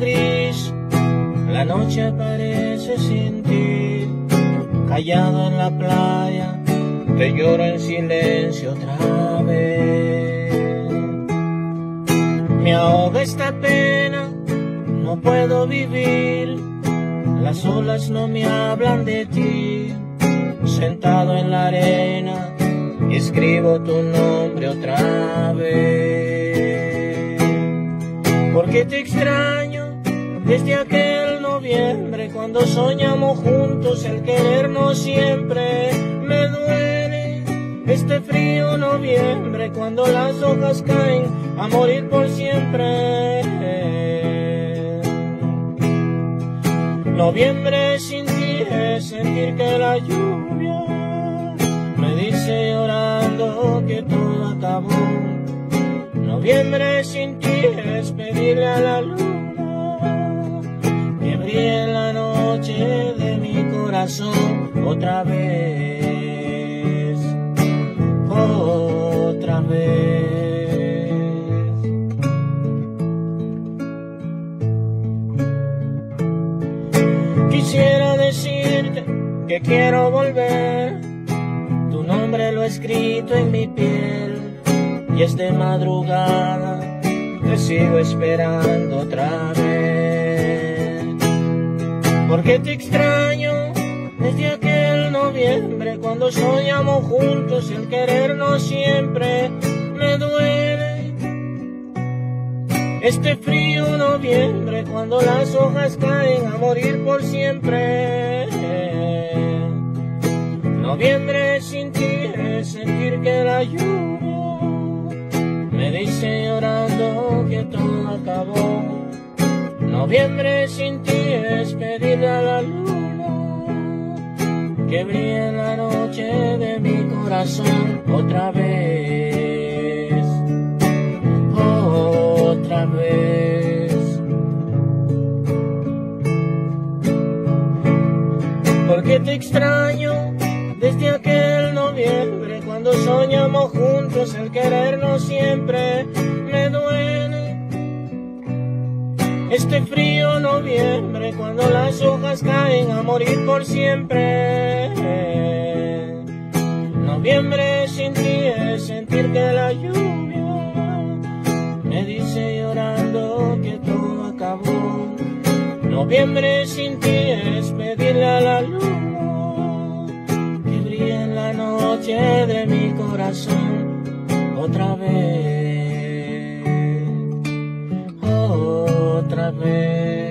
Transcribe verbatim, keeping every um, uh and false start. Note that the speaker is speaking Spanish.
gris, la noche parece sin ti. Callado en la playa, te lloro en silencio otra vez. Me ahoga esta pena, no puedo vivir. Las olas no me hablan de ti. Sentado en la arena, escribo tu nombre otra vez. Porque te extraño desde aquel noviembre, cuando soñamos juntos el querernos siempre. Me duele este frío noviembre, cuando las hojas caen a morir por siempre. Noviembre sin ti es sentir que la lluvia me dice llorando que todo acabó. Noviembre sin ti es pedirle a la luna que brille en la noche de mi corazón otra vez, otra vez. Quisiera decirte que quiero volver, tu nombre lo he escrito en mi piel, y es de madrugada, te sigo esperando otra vez. Porque te extraño desde aquel noviembre, cuando soñamos juntos el querernos siempre. Me duele este frío noviembre, cuando las hojas caen a morir por siempre. Noviembre sin ti es sentir que la lluvia me dice llorando que todo acabó. Noviembre sin ti es pedirle a la luna que brille en la noche de mi corazón otra vez, otra vez. Porque te extraño desde aquel noviembre, cuando soñamos juntos el querernos siempre. Me duele este frío noviembre, cuando las hojas caen a morir por siempre. Noviembre sin ti es sentir que la lluvia me dice llorando que todo acabó. Noviembre sin ti es pedirle a la luna que brille en la noche de mi corazón otra vez, otra vez.